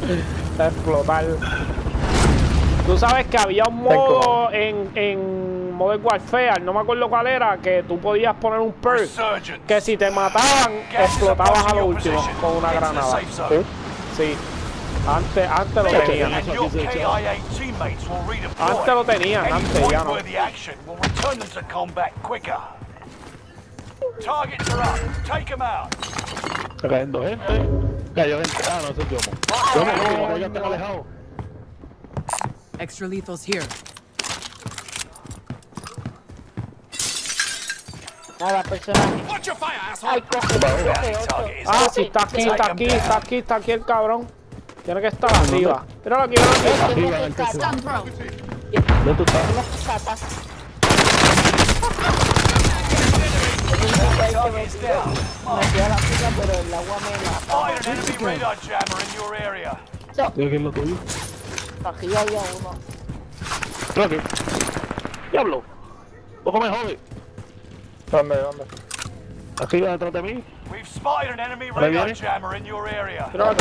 Explotar. Tú sabes que había un modo en Modern Warfare, no me acuerdo cuál era, que tú podías poner un perk que si te mataban, explotabas a lo último con una granada. ¿Sí? Sí. Antes lo tenían. Antes lo tenían, antes ya no. Está cayendo gente. Cayó gente. Ah, no, ese es Yomo. Yomo, ya están alejados. Extra lethals here. Nada, personaje. Ay, coge. Ah, sí, está aquí el cabrón. Tiene que estar arriba. Míralo aquí, Arriba en el techo. ¿Dónde tú estás? Me queda la fila, pero el agua me mata. Estoy aquí en lo tuyo. Aquí había uno. Estoy aquí. Diablo. Poco me jode. ¿Dónde? Aquí va detrás de mí. Míralo aquí.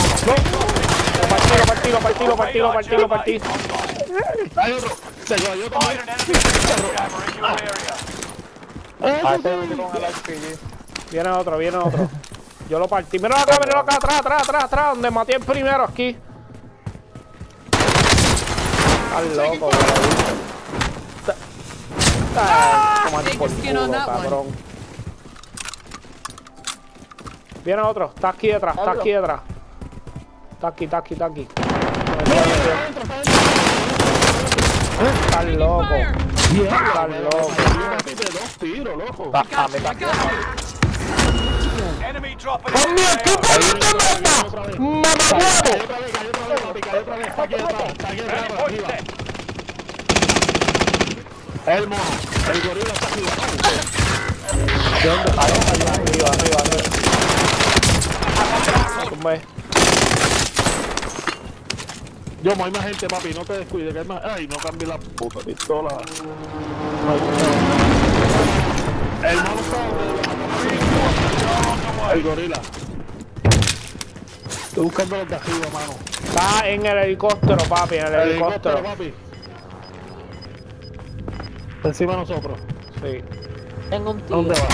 Partí. Hay otro. Se cayó también. Viene otro. Yo lo partí. Míralo acá, atrás, donde maté el primero, aquí. Estás loco, tomate por culo, cabrón. Viene otro, está aquí detrás. Está aquí. Estás loco. Estás loco. Dos tiros, loco. ¡Conmigo! ¿Qué pasa, ¡mamahuevo! El mono, el gorila está aquí. ¿De dónde? Arriba. Yo, hay más gente, papi, no te descuides, que hay más. Ay, no cambié la puta pistola. El mono está. El gorila. Estoy buscando los de arriba, mano. Está en el helicóptero, papi, papi. Encima de nosotros. Sí. Tengo un tío. ¿Dónde va?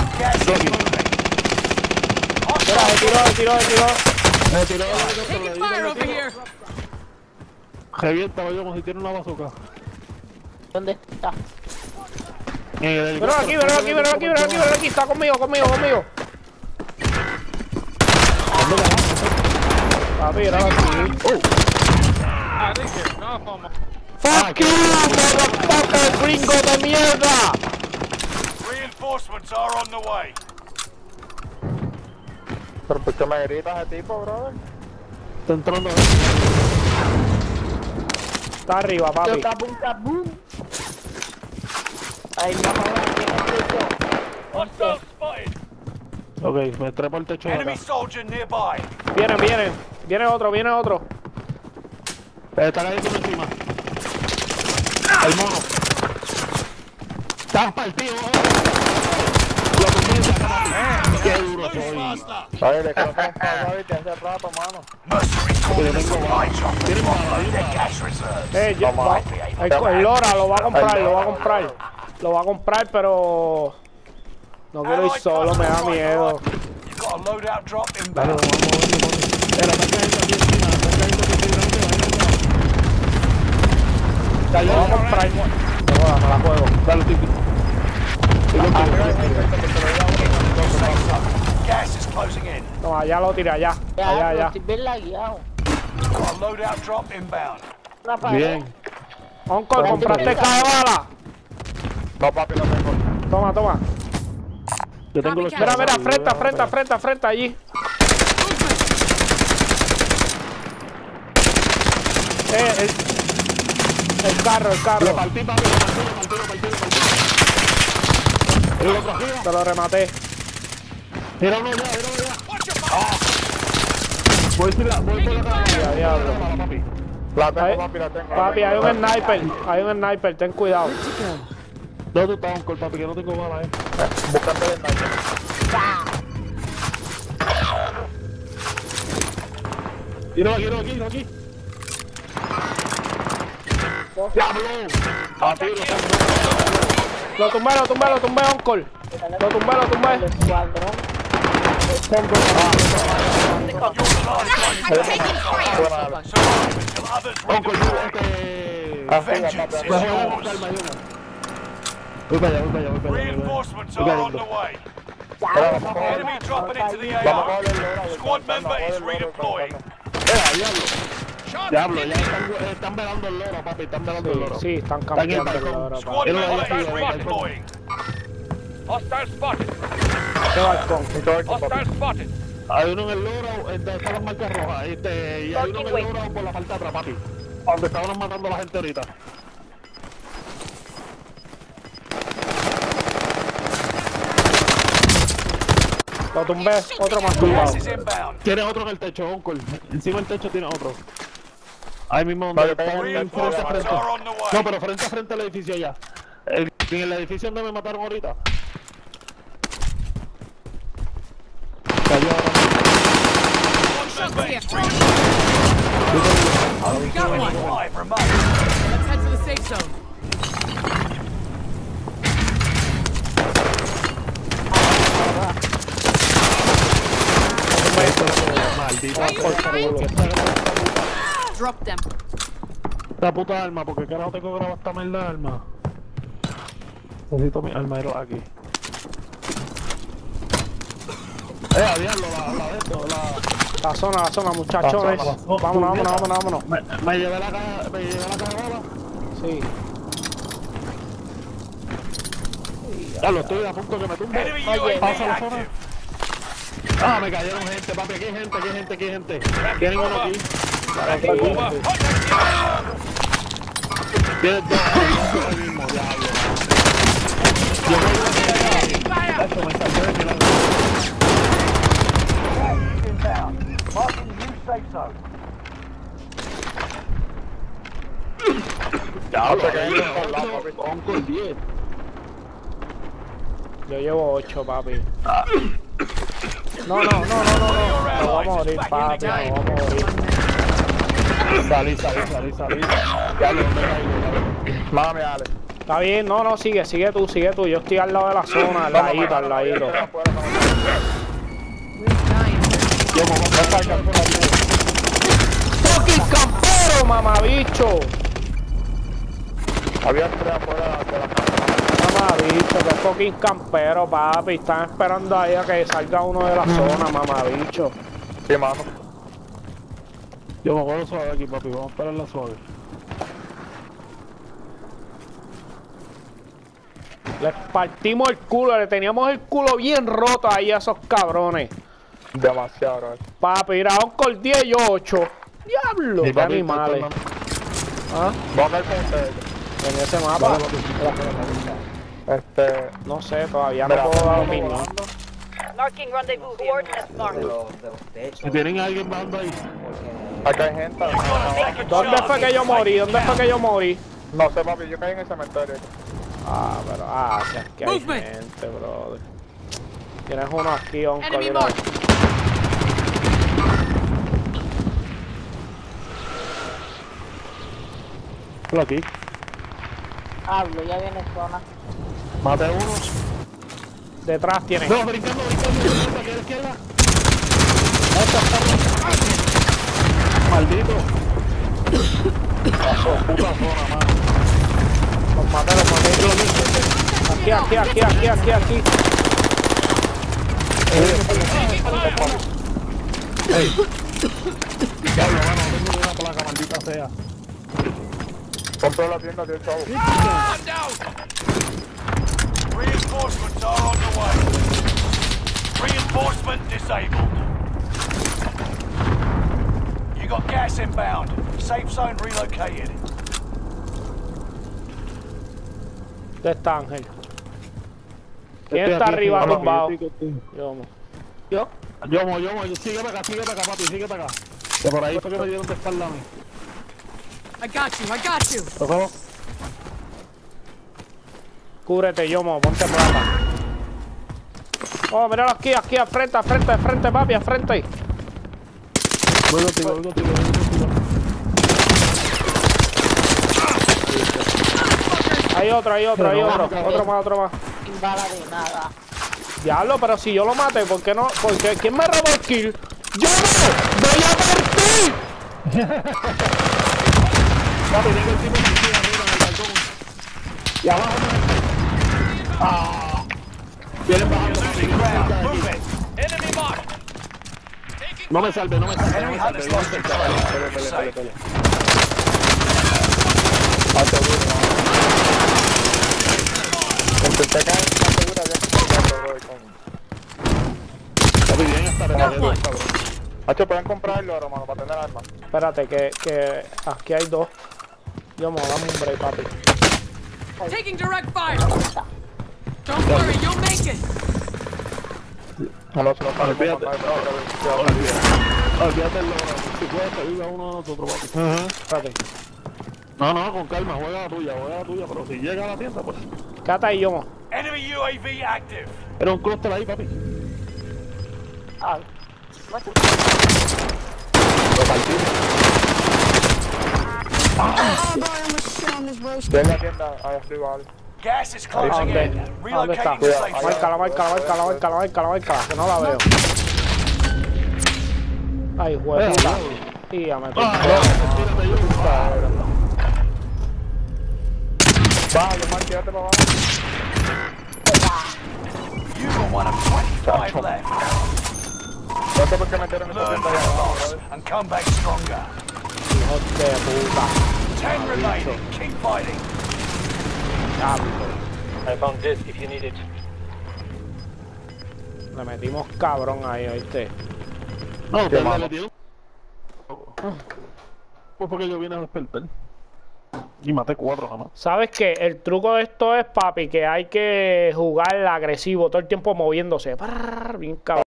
Mira, me tiró. Me tiró Taking fire over here. Revienta, yo como si tiene una bazooka. ¿Dónde está? Míralo aquí. Está conmigo. Papi, míralo aquí. ¡Fuck you, motherfucker, gringo de mierda! Reinforcements are on the way. ¿Pero por qué me gritas a tipo, brother? Está entrando. Está arriba, papi. Cabum. Ay, vamos a ver quién es Hostile spotted. Ok, me trepo el techo de acá. Enemy soldier nearby. Viene otro. Está cayendo encima. El mono. Estás partido. Lo comienza, papi. Qué duro soy. Oye, le creo que han pasado y te hace rato, mano. Mercenary corps supply drop. Tiene más Their ayuda. gas reserves. El Lora lo va a comprar, pero no quiero ir solo, me da miedo. You've got a loadout drop Dale, inbound. vamos a movernos. Espera, está cayendo aquí encima. Lo va a comprar. Me la juego. Dale, Titi. Gas is closing in. No, allá lo tiré, allá. Estoy bien lagueado. Got a loadout drop inbound. Una pared. Bien. Uncle, ¿compraste cada bala? No, papi, no tengo. Toma. Yo tengo los Mira, frente, allí. El carro. Lo partí, papi, lo partí. El otro arriba. Te lo rematé. Míralo ya. Voy por la cara. Diablo. Papi. La tengo, papi, la tengo. Papi, hay un sniper, ten cuidado. ¿Dónde tú estás, Uncle, papi? Que no tengo bala, Buscando el sniper. Tiro aquí. ¡Diablo! ¡A tiro! Lo tumbé, Uncle. Lo tumbé. El escuadrón. Voy para allá. Reinforcements are on the way. Enemy dropping into the AR. Squad member is redeploying. Diablo, ya están velando el loro, papi, están velando el loro. Sí, están campeando el loro, Squad papi. member is redeploying. Hostile spotted. ¿Qué balcón? Hostile spotted. Hay uno en el loro, están las marcas rojas, y hay uno en el loro por la parte de atrás, papi. Donde estaban matando a la gente ahorita. Lo tumbé, otro más tumbado. Gas is inbound. Tienes otro en el techo, Uncle. Encima del techo tiene otro. Ahí mismo donde está frente a Reinforcements frente. are on the way. No, pero frente a frente al edificio allá. En el edificio donde me mataron ahorita. Cayó ahora. Squad member is Got one. live remote. Let's head to the safe zone. Maldita Drop them. esta puta arma, porque carajo tengo que grabar esta mierda de arma. Necesito mi armadero aquí. A diablo, la de esto, La zona, muchachones. Vámonos. Me llevé la caja, Sí. Ya lo estoy a punto que me tumbe. Enemy UAV Pasa la zona. active. Ah, me cayeron gente, papi. Aquí hay gente. Tienen uno aquí. Tracking over. Contact Tienes dos ahí mismo, diablo. Yo voy a eso me salió de milagro. inbound. Marking new safe zone. Diablo, papi. Uncle 10. Yo llevo 8, papi. No. Nos vamos a morir, papi. Nos vamos a morir. Salí. Diablo, ¿dónde caigo? Mami, Ale. Está bien, no, sigue tú. Yo estoy al lado de la zona, al ladito. Yo me voy a sacar por aquí. ¡Fucking campero, mamabicho! Había tres afuera de la casa. Mamabicho, que fucking campero, papi. Están esperando ahí a que salga uno de la zona, mamabicho. Sí, mano. Yo me voy a suave aquí, papi. Vamos a esperar la suave. Les partimos el culo, le teníamos el culo bien roto ahí a esos cabrones. Demasiado, bro. Papi, mira, Uncle 10 y yo 8. Diablo, qué animales. ¿Ah? Vamos a ver con ustedes. En ese mapa. No sé, todavía no puedo dar opinión. Marking rendezvous coordinates marked. Si tienen a alguien bajando ahí. Acá hay gente. ¿Dónde fue que yo morí? No sé, papi, yo caí en el cementerio. Si es que hay gente, brother. Tienes uno aquí, Uncle. Enemy Mira. mark. Por aquí. Hablo, ya viene zona. Mate uno. Detrás tiene. No, brincando. Aquí a la izquierda. Maldito. Pasó, puta zona, mano. Los maté. Aquí. Ey. Diablo, mano, no tengo una placa, maldita sea. Compró la tienda del chavo. Reinforcements are on the way. Reinforcement disabled. You got gas inbound. Safe zone relocated. ¿Dónde está Ángel? ¿Quién está arriba tumbado? Yo. Sigue para acá, papi, sigue para acá. Que por ahí fue que me dieron de espalda a mí. I got you. ¿Lo cojo? Cúbrete, Yomo, ponte plata. Oh, míralo aquí, al frente, papi, al frente. Voy contigo. Hay otro. Otro más. Sin bala de nada. Diablo, pero si yo lo maté, ¿por qué no? Porque ¿quién me robó el kill? ¡Yo no! ¡Voy a partir! Papi, tengo el tipo de arriba en el balcón. Y abajo. Vienen bajando. Move it. Enemy mark. No me salve. Enemy hunters lost control. You're safe. Intenté caer en la segura de Papi, bien hasta regadero, cabrón. Hacho, pueden comprarlo ahora, mano, para tener armas. Espérate, que aquí hay dos. Yo me voy a dar un break, papi. Taking direct fire. Don't worry, you'll make it. No se lo para Olvídate el logro. Si puedes pedirle a uno de nosotros, papi. Espérate. No, con calma, juega la tuya, pero si llega a la tienda, pues. Quédate ahí, Yomo. Enemy UAV active. Era un clúster ahí, papi. Ah, Estoy en la tienda, ahí arriba, vale. Gas is closing ¿Dónde? in. ¿Dónde está? Relocating to safe zone. Márcala, que no la veo. Ay, huevita. Y ya me Tírate yo. Vale, man, quédate para abajo. You got one of 25 left. No sé por qué metieron esta Learn tienda from allá the abajo, loss ¿vale? and come back stronger. hijos de puta. 10 remaining. Keep fighting. Diablo. I found this if you need it. Le metimos cabrón ahí, ¿oíste? No, ¿Qué te mano? le dio. Pues porque yo vine a despertar. Y maté 4 jamás. ¿Sabes qué? El truco de esto es, papi, que hay que jugar agresivo, todo el tiempo moviéndose. Bien cabrón.